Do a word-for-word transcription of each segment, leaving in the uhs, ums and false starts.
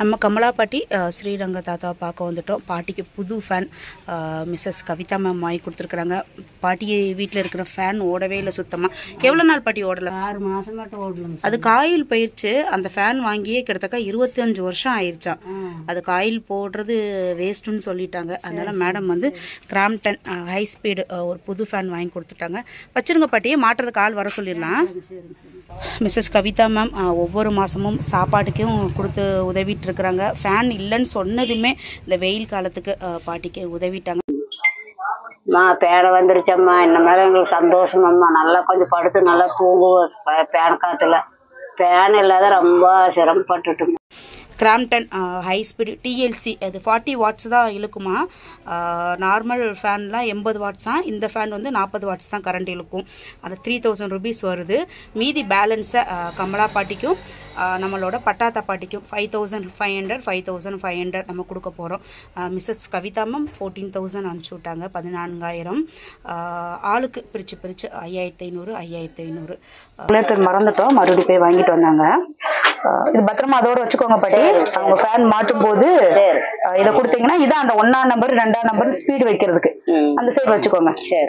நம்ம கமலா பாட்டி ஸ்ரீரங்க தாத்தா பார்க்க வந்துட்டோம். பாட்டிக்கு புது ஃபேன் மிஸ்ஸஸ் கவிதா மேம் வாங்கி கொடுத்துருக்குறாங்க. பாட்டி வீட்டில் இருக்கிற ஃபேன் ஓடவே இல்லை சுத்தமாக. எவ்வளோ நாள் பாட்டி ஓடலை? ஆறு மாதம் மட்டும் ஓடலாம். அது காயில் போயிடுச்சு. அந்த ஃபேன் வாங்கியே கிட்டத்தட்ட இருபத்தி அஞ்சு வருஷம் ஆயிடுச்சான். அது காயில் போடுறது வேஸ்ட்டுன்னு சொல்லிட்டாங்க. அதனால மேடம் வந்து கிராம்டன் ஹை ஸ்பீடு ஒரு புது ஃபேன் வாங்கி கொடுத்துட்டாங்க. வச்சிருங்க பாட்டியே, மாட்டுறதுக்கு ஆள் வர சொல்லிடலாம். மிஸ்ஸஸ் கவிதா மேம் ஒவ்வொரு மாதமும் சாப்பாட்டுக்கும் கொடுத்து உதவிட்டு இருக்கிறாங்க. ஃபேன் இல்லைன்னு சொன்னதுமே இந்த வெயில் காலத்துக்கு பாட்டிக்கு உதவிட்டாங்க. மா பேட வந்துருச்சம்மா, இந்த மேலே எங்களுக்கு சந்தோஷமாம்மா. நல்லா கொஞ்சம் படுத்து நல்லா தூங்குவோம் பேன் காற்றுல. ஃபேன் இல்லாத ரொம்ப சிரமப்பட்டுட்டோம். கிராம்டன் ஹை ஸ்பீடு டிஎல்சி அது ஃபார்ட்டி வாட்ஸ் தான் இழுக்குமா. நார்மல் ஃபேன்லாம் எண்பது வாட்ஸ் தான். இந்த ஃபேன் வந்து நாற்பது வாட்ஸ் தான் கரண்ட் இழுக்கும். அது த்ரீ தௌசண்ட் ருபீஸ் வருது. மீதி பேலன்ஸை கமலா பாட்டிக்கும் நம்மளோட பட்டாத்தா பாட்டிக்கும் five thousand five hundred five thousand five hundred நம்ம கொடுக்க போகிறோம். Mrs Kavitha ma'am fourteen thousand அனுப்பிச்சி விட்டாங்க, பதினான்காயிரம். ஆளுக்கு பிரித்து பிரித்து ஐயாயிரத்தி ஐநூறு ஐயாயிரத்தி ஐநூறு மறந்துட்டோம். மறுபடியும் போய் வாங்கிட்டு வந்தாங்க. இது பத்திரமா அதோட வச்சுக்கோங்க பாட்டி. அவங்க ஃபேன் மாட்டும் போது இதை கொடுத்தீங்கன்னா இதான் அந்த ஒன்னாம் நம்பர் ரெண்டாம் நம்பர் ஸ்பீடு வைக்கிறதுக்கு அந்த சைடு வச்சுக்கோங்க. சரி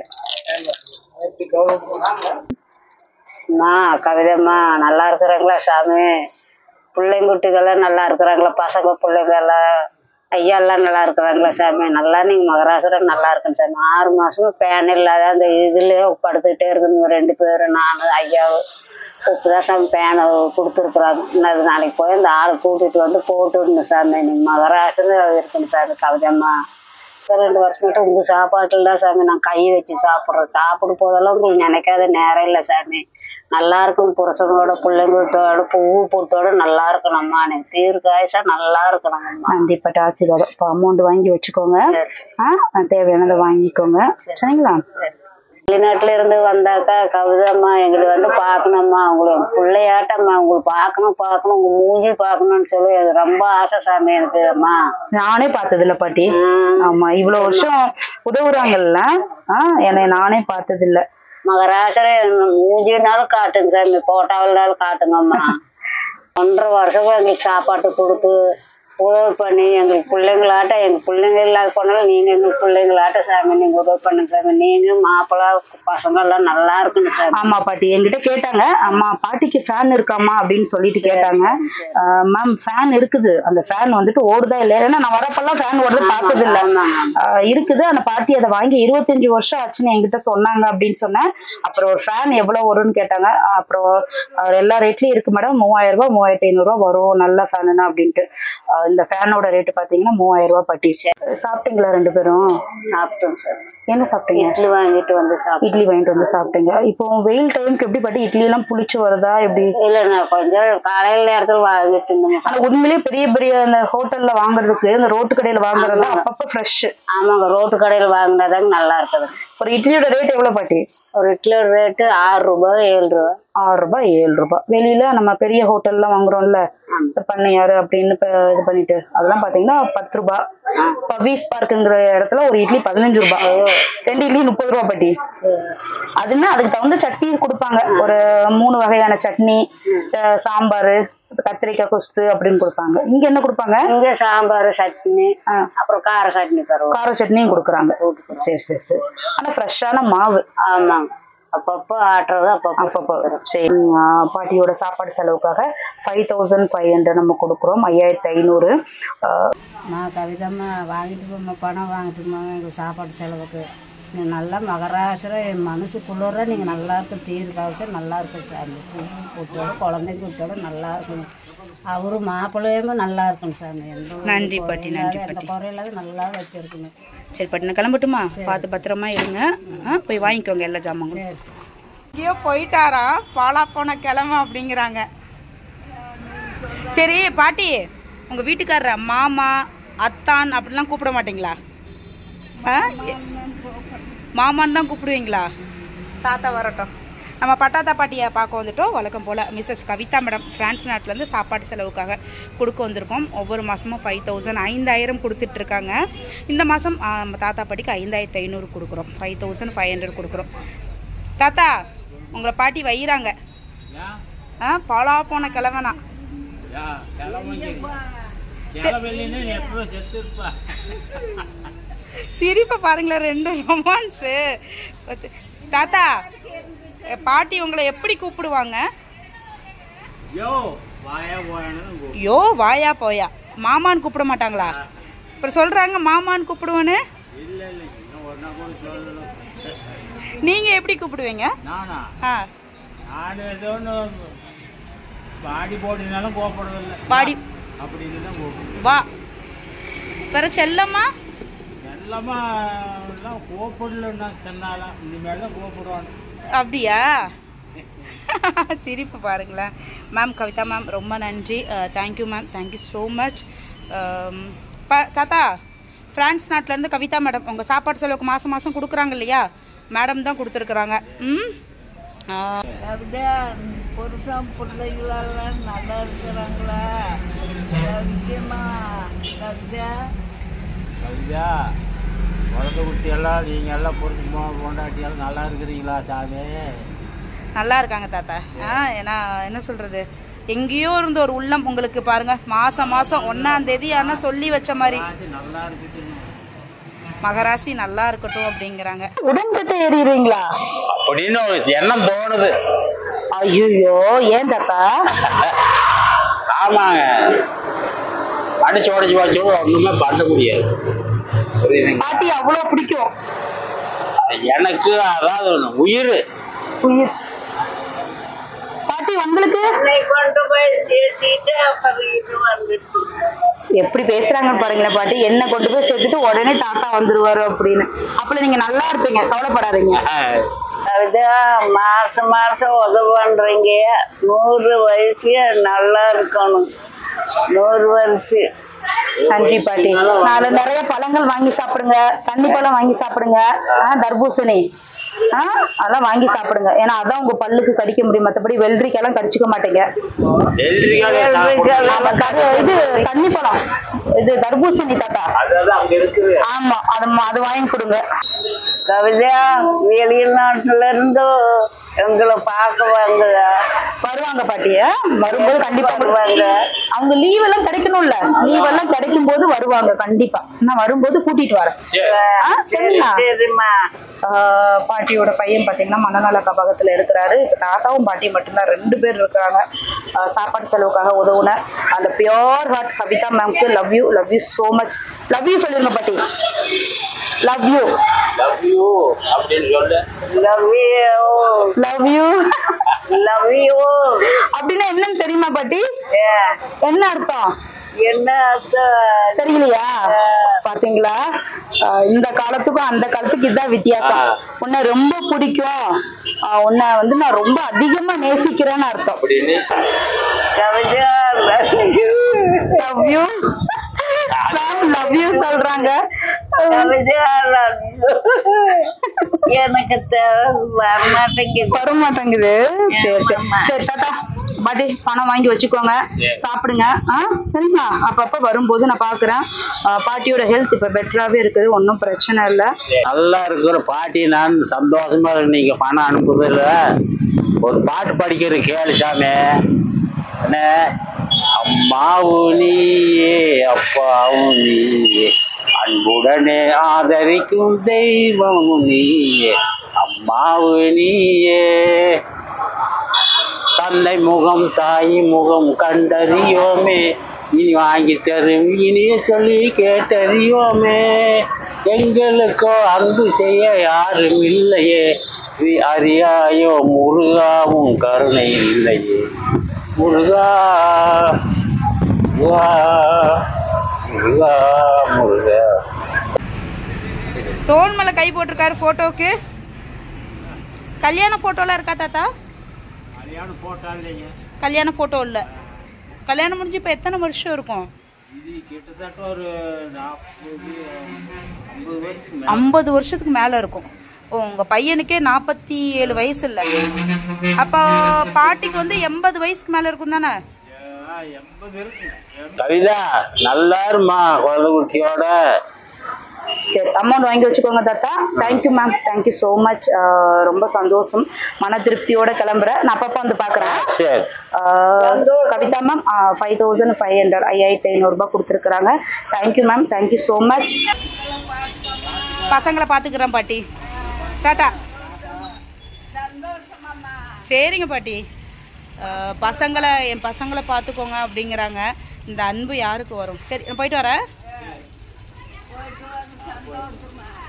அம்மா கவிதம்மா, நல்லா இருக்கிறாங்களா சாமி? பிள்ளைங்க குட்டிகள்லாம் நல்லா இருக்கிறாங்களா? பசங்க பிள்ளைங்க எல்லாம் ஐயா எல்லாம் நல்லா இருக்கிறாங்களா சாமி? நல்லா நீங்க மகராசுரம் நல்லா இருக்குன்னு சாமி. ஆறு மாசமா ஃபேன் இல்லாத அந்த இதுலயே படுத்துக்கிட்டே இருக்குங்க ரெண்டு பேரும், நானு ஐயாவும். இப்பதான் சாமி ஃபேனை கொடுத்துருக்குறாங்க. இன்னது நாளைக்கு போய் அந்த ஆளை கூட்டிட்டு வந்து போட்டு விடுங்க சாமி. நீங்க மகராசுரம் இருக்குன்னு சாமி. கவிதம்மா சார் ரெண்டு வருஷம் மட்டும் உங்க சாப்பாட்டுல தான் சாமி நான் கை வச்சு சாப்பிட்றேன். சாப்பிடும் போதெல்லாம் உங்களுக்கு நினைக்காத நேரம் இல்லை சாமி. நல்லா இருக்கும் புருஷனோட பிள்ளைங்களோட பூவு பொறுத்தோட நல்லா இருக்கணும்மா. எனக்கு தீர்க்காயசா நல்லா இருக்கணும். நன்றிப்பட்ட ஆசீர்வாதம். இப்போ அமௌண்ட் வாங்கி வச்சுக்கோங்க, தேவையானதை வாங்கிக்கோங்க. சரிங்களா? வெளிநாட்டுல இருந்து வந்தாக்கா கவிதம்மா எங்களுக்கு வந்து பாக்கணும்மா, உங்களுக்கு பிள்ளையாட்டம்மா, உங்களுக்கு பாக்கணும் பாக்கணும் உங்க மூஞ்சி பாக்கணும்னு சொல்லி அது ரொம்ப ஆசை சாமி எனக்கு. அம்மா நானே பார்த்தது இல்ல பாட்டி. ஆமா இவ்வளவு வருஷம் உதவுறாங்கல்ல, ஆஹ் என்னை நானே பார்த்தது இல்ல. மகராசர மூஞ்சினாலும் காட்டுங்க சாமி, போட்டாவில்னாலும் காட்டுங்கம்மா. ஒன்றரை வருஷமா எங்களுக்கு சாப்பாட்டு கொடுத்து உதவி பண்ணி எங்களுக்கு பிள்ளைங்களாட்ட, எங்க பிள்ளைங்க இல்லாத போனாலும் நீங்க எங்களுக்கு பிள்ளைங்களாட்ட சாமி நீங்க உதவி பண்ணுங்க சாமி. நீங்க மாப்பிள்ளை பசங்க எல்லாம் நல்லா இருக்குங்க சாமி. ஆமா பாட்டி என்கிட்ட கேட்டாங்க, அம்மா பாட்டிக்கு ஃபேன் இருக்காமா அப்படின்னு சொல்லிட்டு கேட்டாங்க. மேம் ஃபேன் இருக்குது, அந்த ஃபேன் வந்துட்டு ஓடுதா இல்லையா? ஏன்னா நான் வரப்பெல்லாம் ஃபேன் ஓடுறது பார்த்தது இல்ல. இருக்குது அந்த பாட்டி அதை வாங்கி இருபத்தஞ்சு வருஷம் ஆச்சுன்னு என்கிட்ட சொன்னாங்க அப்படின்னு சொன்னேன். அப்புறம் ஒரு ஃபேன் எவ்வளவு வரும்னு கேட்டாங்க. அப்புறம் எல்லா ரேட்லயும் இருக்கு மேடம், மூவாயிரம் ரூபாய் மூவாயிரத்தி ஐநூறு ரூபாய் வரும் நல்ல ஃபேனுன்னா அப்படின்ட்டு. இந்த ஃபேனோட ரேட்டு பாத்தீங்கன்னா மூவாயிரம் ரூபாய் பாட்டி. சாப்பிட்டீங்களா ரெண்டு பேரும்? சாப்பிட்டோம் சார். என்ன சாப்பிட்டீங்க? இட்லி வாங்கிட்டு வந்து சாப்பிட்டேன். இட்லி வாங்கிட்டு வந்து சாப்பிட்டீங்க. இப்போ வெயில் டைமுக்கு எப்படி பாட்டி இட்லி எல்லாம் புளிச்சு வருதா எப்படி? இல்ல நான் கொஞ்சம் காலையில நேரத்துல வாங்கிட்டு இருந்தேன். ஆனா உண்மையிலேயே பெரிய பெரிய அந்த ஹோட்டல்ல வாங்குறதுக்கு இந்த ரோட்டு கடையில வாங்குறது அப்பப்ப ஃப்ரெஷ். ஆமாங்க, ரோட்டு கடையில வாங்கினாதாங்க நல்லா இருக்குது. ஒரு இட்லியோட ரேட் எவ்வளவு பாட்டி? ஒரு இட்லியோட ரேட்டு ஆறு ரூபாய் ஏழு ரூபாய். ஆறு ரூபாய் ஏழு ரூபாய். வெளியில நம்ம பெரிய ஹோட்டல்லாம் வாங்குறோம்ல பண்ணையாரு அப்படின்னு இது பண்ணிட்டு அதெல்லாம் பாத்தீங்கன்னா பத்து ரூபாய். பவீஸ் பார்க்குங்கிற இடத்துல ஒரு இட்லி பதினஞ்சு ரூபாய், ரெண்டு இட்லி முப்பது ரூபாய் பாட்டி. அதுன்னா அதுக்கு தகுந்த சட்னி கொடுப்பாங்க. ஒரு மூணு வகையான சட்னி, சாம்பார், கத்திரிக்காய் கொஸ்து அப்படின்னு கொடுப்பாங்க. இங்க என்ன கொடுப்பாங்க? இங்க சாம்பார் சட்னி, அப்புறம் கார சட்னி தருவோம். கார சட்னியும் கொடுக்குறாங்க. சரி சரி சரி. ஆனா ஃப்ரெஷ்ஷான மாவு. ஆமாங்க, அப்பப்போ ஆட்டுறது அப்பப்போ அப்பப்போ. சரி, பாட்டியோட சாப்பாடு செலவுக்காக ஃபைவ் தௌசண்ட் ஃபைவ் ஹண்ட்ரட் நம்ம கொடுக்குறோம், ஐயாயிரத்தி ஐநூறு. நான் கவிதம்மா வாங்கிட்டு போமா, பணம் வாங்கிட்டு போமா எங்களுக்கு சாப்பாடு செலவுக்கு. நீங்கள் நல்லா மகராசுர என் மனசு குளிர நீங்கள் நல்லா இருக்கும், தீர்க்காவசம் நல்லா இருக்கும் சாமி. கூட்டோட குழந்தைங்க கூட்டோட நல்லா இருக்கணும். அவரும் மாப்பிள்ளையும் நல்லா இருக்கணும் சாமி. நன்றி பாட்டி, நன்றி பாட்டி. குறையில்லாத நல்லா வச்சிருக்கணும். சரி பாட்டி நான் கிளம்பட்டுமா? பார்த்து பத்திரமா இருங்க, போய் வாங்கிக்கோங்க எல்லா ஜாமாங்களும். சரி சரி. ஐயோ போயிட்டாரா, பாலா போன கிளம்ப அப்படிங்கிறாங்க. சரி பாட்டி, உங்க வீட்டுக்காரர மாமா அத்தான் அப்படிலாம் கூப்பிட மாட்டீங்களா? மாமான்னு தான் கூப்பிடுவீங்களா? தாத்தா வரட்டும். நம்ம பட்டாத்தா பாட்டியை பார்க்க வந்துட்டோம். வழக்கம் போல் மிஸ்ஸஸ் கவிதா மேடம் பிரான்ஸ் நாட்டிலேருந்து சாப்பாடு செலவுக்காக கொடுக்க வந்திருக்கோம். ஒவ்வொரு மாதமும் ஃபைவ் தௌசண்ட் ஐந்தாயிரம் கொடுத்துட்ருக்காங்க. இந்த மாதம் நம்ம தாத்தா பாட்டிக்கு ஐந்தாயிரத்தி ஐநூறு கொடுக்குறோம், ஃபைவ் தௌசண்ட் ஃபைவ் ஹண்ட்ரட் கொடுக்குறோம். தாத்தா உங்களை பாட்டி வைகிறாங்க. ஆ பாலா போன கிழவனா சிரிப்பை பாருங்களேன், ரெண்டு ரொமான்ஸ். தாத்தா, பாட்டி உங்களை எப்படி கூப்பிடுவாங்க? யோ வாயா போயா. மாமான்னு கூப்பிட மாட்டாங்களா? அப்புறம் சொல்றாங்க மாமான்னு கூப்பிடுவேன்னு. நீங்க எப்படி கூப்பிடுவீங்க? பாடி வா. வேற செல்லம்மா அப்படியா? சிரிப்பு பாருங்களேன். மேம், கவிதா மேம் ரொம்ப நன்றி. Thank you ma'am, thank you so much. தாத்தா, ஃப்ரான்ஸ் நாட்டிலேருந்து கவிதா மேடம் உங்கள் சாப்பாடு செலவுக்கு மாதம் மாதம் கொடுக்குறாங்க இல்லையா? மேடம் தான் கொடுத்துருக்குறாங்க. ம், புருஷன் பிள்ளைகளெல்லாம் நல்லா இருக்கிறாங்களா? கவிதா, குழந்தை குட்டி எல்லாம் நீங்கள் எல்லாம் புரிஞ்சு கொண்டாட்டியெல்லாம் நல்லா இருக்கிறீங்களா சாமி? நல்லா இருக்காங்க தாத்தா. ஆ ஏன்னா என்ன சொல்கிறது, எங்கேயோ இருந்து ஒரு உள்ளம் உங்களுக்கு பாருங்க. மாதம் மாதம் ஒன்றாம் தேதி ஆனால் சொல்லி வச்ச மாதிரி நல்லா இருக்கட்டும், மகராசி நல்லா இருக்கட்டும் அப்படிங்கிறாங்க. உடன்கட்டை ஏறிடுவீங்களா அப்படின்னு ஒரு எண்ணம் தோணுது. ஐயோ, ஏன் தாத்தா? ஆமாங்க, அடிச்சு உடச்சு வச்சு ஒண்ணுமே பண்ண முடியாது. பாட்டி அவ்வளவு பிடிக்கும் எனக்கு. அதாவது உயிர் உயிர் பாட்டி உங்களுக்கு. எப்படி பேசுறாங்கன்னு பாருங்களேன் பாட்டி. என்ன கொண்டு போய் சேர்த்துட்டு உடனே தாத்தா வந்துருவாரு அப்படின்னு. அப்ப நீங்க நல்லா இருப்பீங்க, கவலைப்படாதீங்க. மாசம் மாசம் உதவி பண்றீங்க. நூறு வயசுல நல்லா இருக்கணும். நூறு வருஷம். நன்றி பாட்டி. நாலு நிறைய பழங்கள் வாங்கி சாப்பிடுங்க. தண்ணி பழம் வாங்கி சாப்பிடுங்க. தர்பூசணி ஆஹ் அதெல்லாம் வாங்கி சாப்பிடுங்க. ஏன்னா அதான் உங்க பல்லுக்கு கடிக்க முடியும். மற்றபடி வெள்ளரிக்காயெல்லாம் கடிச்சுக்க மாட்டீங்க. இது தண்ணி பழம், இது தர்பூசணி தாத்தா. ஆமா, அது அது வாங்கி கொடுங்க. கவிதா வெளிநாட்டுல இருந்து எங்களை பார்க்குவாங்க, வருவாங்க பாட்டிய. வரும்போது கண்டிப்பா வருவாங்க. அவங்க லீவ் எல்லாம் கிடைக்கணும்ல, லீவ் எல்லாம் கிடைக்கும் போது வருவாங்க கண்டிப்பா. நான் வரும்போது கூட்டிட்டு வரேன். சரிம்மா. பாட்டியோட பையன் பாத்தீங்கன்னா மனநல காப்பகத்துல இருக்கிறாரு. இப்ப தாத்தாவும் பாட்டியும் மட்டும்தான் ரெண்டு பேர் இருக்கிறாங்க. சாப்பாடு செலவுக்காக உதவுன அந்த பியோர் ஹார்ட் கவிதா மேம்க்கு love you, love you so much. Love you சொல்லிருங்க பாட்டி. லவ் யூ, லவ் யூ அப்படின்னு சொல்லு. Love you, love you, love you அப்படின்னா என்னன்னு தெரியுமா பாட்டி? என்ன அர்த்தம்? என்ன அர்த்தம் தெரியலையா? பாத்தீங்களா, இந்த காலத்துக்கும் அந்த காலத்துக்கு இதுதான் வித்தியாசம். உன்னை ரொம்ப பிடிக்கும், உன்னை வந்து நான் ரொம்ப அதிகமா நேசிக்கிறேன்னு அர்த்தம். Kavitha love you, love you சொல்றாங்க. எனக்கு வர மாட்டேங்குது. சரி சரி சரி தாத்தா, பாட்டி பணம் வாங்கி வச்சுக்கோங்க, சாப்பிடுங்க. ஆஹ் சரிங்களா? அப்பப்ப வரும்போது நான் பாக்குறேன். பாட்டியோட ஹெல்த் இப்ப பெட்டராவே இருக்குது, ஒன்னும் பிரச்சனை இல்லை. நல்லா இருக்கிற பாட்டி. நான் சந்தோஷமா இருக்கு. நீங்க பணம் அனுப்புதில்ல, ஒரு பாட்டு படிக்கிற கேளு சாமி. என்ன, அம்மாவும் நீயே அப்பாவும் நீயே, அன்புடனே ஆதரிக்கும் தெய்வமும் நீயே, அம்மாவு நீயே. தந்தை முகம் தாய் முகம் கண்டறியோமே, இனி வாங்கி தரும் இனிய சொல்லி கேட்டறியோமே. எங்களுக்கோ அன்பு செய்ய யாரும் இல்லையே, அறியாயோ முருகாவும் கருணை இல்லையே. முருகா முருகா முருகா. தோல் மேல கை போட்டிருக்காரு போட்டோக்கு. கல்யாண போட்டோலாம் இருக்கா தாத்தா? கல்யாண போட்டோ இல்ல. கல்யாணம் முடிஞ்சு இப்ப எத்தனை வருஷம் இருக்கும்? ஐம்பது வருஷத்துக்கு மேல இருக்கும். உங்க பையனுக்கே நாற்பத்தி ஏழு வயசு இல்ல, அப்ப பாட்டிக்கு வந்து எண்பது வயசுக்கு மேல இருக்கும் தானே? கவிதா நல்லா இருமா குழந்தை குட்டியோட. சரி அமௌண்ட் வாங்கி வச்சுக்கோங்க தாத்தா. Thank you ma'am, thank you so much. ரொம்ப சந்தோஷம், மன திருப்தியோட கிளம்புறேன். நான் அப்பப்போ வந்து பார்க்குறேன். சரி. Kavitha ma'am five thousand five hundred ஐயாயிரத்தி ஐநூறுரூபா கொடுத்துருக்குறாங்க. Thank you ma'am, thank you so much. பசங்களை பார்த்துக்கிறேன் பாட்டி. டாட்டா. சரிங்க பாட்டி. பசங்களை என் பசங்களை பார்த்துக்கோங்க அப்படிங்கிறாங்க. இந்த அன்பு யாருக்கு வரும்? சரி நான் போயிட்டு வரேன்.